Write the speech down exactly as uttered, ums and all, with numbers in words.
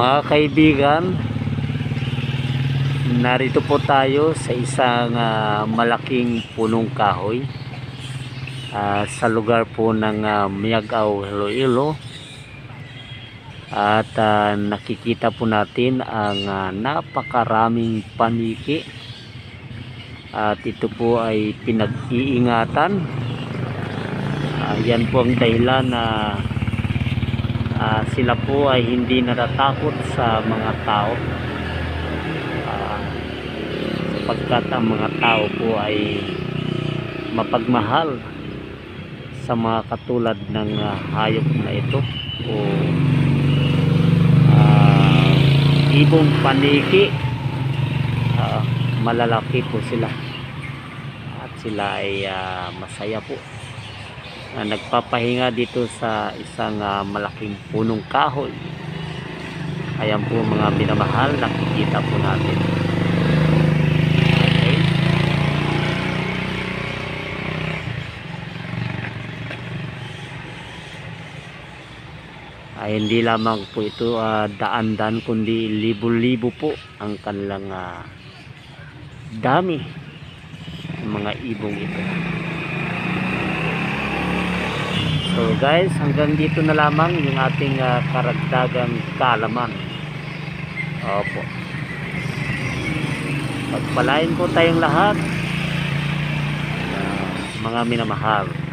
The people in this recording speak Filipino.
Mga kaibigan, narito po tayo sa isang uh, malaking punong kahoy uh, sa lugar po ng uh, Miagao, Iloilo. At uh, nakikita po natin ang uh, napakaraming paniki. At ito po ay pinag-iingatan. Uh, yan po ang dahilan na uh, sila po ay hindi natatakot sa mga tao. Uh, sapagkat ang mga tao po ay mapagmahal sa mga katulad ng uh, hayop na ito o uh, ibong paniki. Uh, malalaki po sila at sila ay uh, masaya po na nagpapahinga dito sa isang uh, malaking punong kahoy. Ayan po mga minamahal, nakikita po natin. Okay. Ay hindi lamang po ito uh, daan-daan kundi libo-libo po ang kanilang uh, dami ng mga ibong ito. So guys, hanggang dito na lamang yung ating uh, karagdagang kaalaman. Opo. Pagpalain po tayong lahat, uh, mga minamahal.